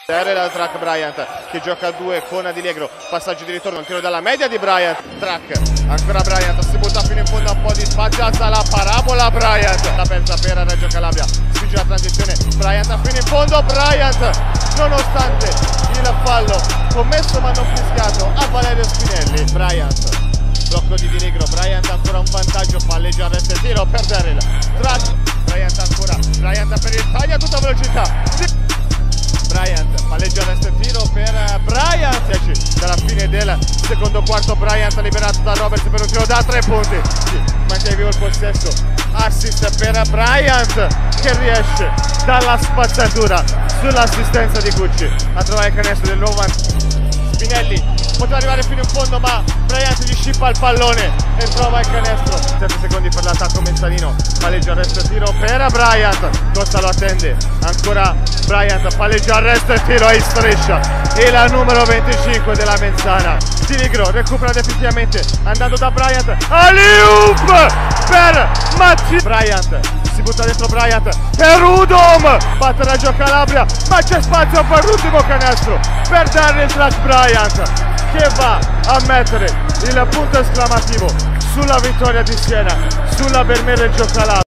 Dal track Bryant che gioca a 2 con Adilegro, passaggio di ritorno, un tiro dalla media di Bryant, track, ancora Bryant, si butta fino in fondo, un po' di spazio, alza la parabola Bryant, la persa per Reggio Calabria, spinge la transizione, Bryant fino in fondo, Bryant, nonostante il fallo commesso ma non fischiato a Valerio Spinelli, Bryant, blocco di Adilegro, Bryant ancora un vantaggio, palleggia resta il tiro per Daryl, track, Bryant ancora, Bryant per il taglio a tutta velocità, Bryant, palleggia resta il tiro per Bryant, dalla fine del secondo quarto Bryant liberato da Roberts per un tiro da 3 punti, mantiene vivo il possesso, assist per Bryant che riesce dalla spazzatura sull'assistenza di Gucci a trovare il canestro del nuovo Spinelli, poteva arrivare fino in fondo ma Bryant gli scippa il pallone e trova il canestro, 7 secondi per l'attacco Messalino, palleggia arresto e tiro per Bryant, Costa lo attende, ancora Bryant, palleggia arresto e tiro in striscia e la numero 25 della Menzana, Adilegro recupera definitivamente andando da Bryant, alley-oop per Matti, Bryant si butta dentro Bryant per Udom, batte Reggio Calabria ma c'è spazio per l'ultimo canestro per dare il track Bryant che va a mettere il punto esclamativo sulla vittoria di Siena, sulla per me Reggio Calabria.